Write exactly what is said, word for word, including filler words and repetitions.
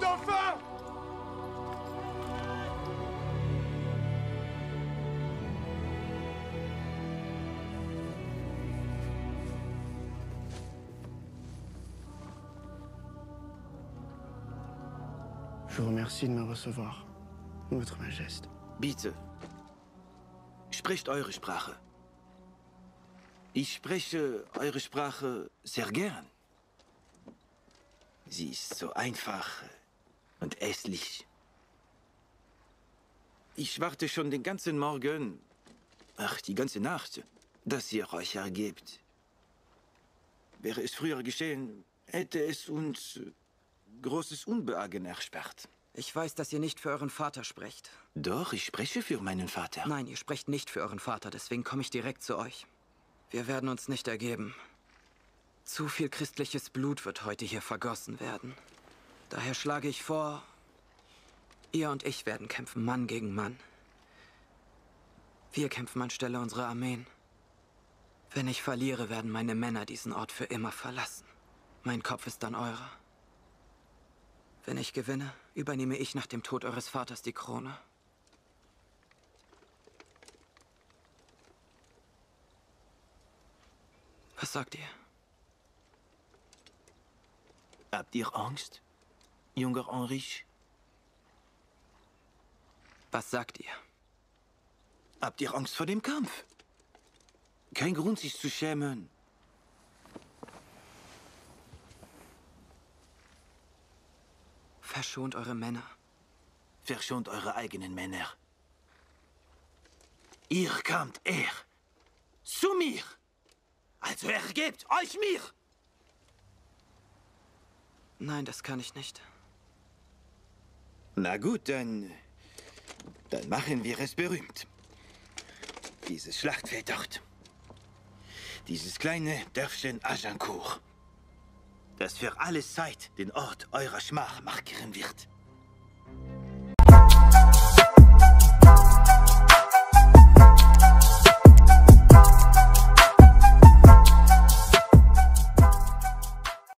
dauphin! Je vous remercie de me recevoir, Votre Majesté. Bitte, sprecht eure Sprache. Ich spreche eure Sprache sehr gern. Sie ist so einfach und ähnlich. Ich warte schon den ganzen Morgen, ach, die ganze Nacht, dass ihr euch ergebt. Wäre es früher geschehen, hätte es uns großes Unbehagen erspart. Ich weiß, dass ihr nicht für euren Vater sprecht. Doch, ich spreche für meinen Vater. Nein, ihr sprecht nicht für euren Vater, deswegen komme ich direkt zu euch. Wir werden uns nicht ergeben. Zu viel christliches Blut wird heute hier vergossen werden. Daher schlage ich vor, ihr und ich werden kämpfen, Mann gegen Mann. Wir kämpfen anstelle unserer Armeen. Wenn ich verliere, werden meine Männer diesen Ort für immer verlassen. Mein Kopf ist dann eurer. Wenn ich gewinne, übernehme ich nach dem Tod eures Vaters die Krone. Was sagt ihr? Habt ihr Angst, junger Henrich? Was sagt ihr? Habt ihr Angst vor dem Kampf? Kein Grund, sich zu schämen. Verschont eure Männer. Verschont eure eigenen Männer. Ihr kamt er zu mir. Also ergebt euch mir. Nein, das kann ich nicht. Na gut, dann... Dann machen wir es berühmt. Dieses Schlachtfeld dort. Dieses kleine Dörfchen Agincourt. Das für alle Zeit den Ort eurer Schmach markieren wird.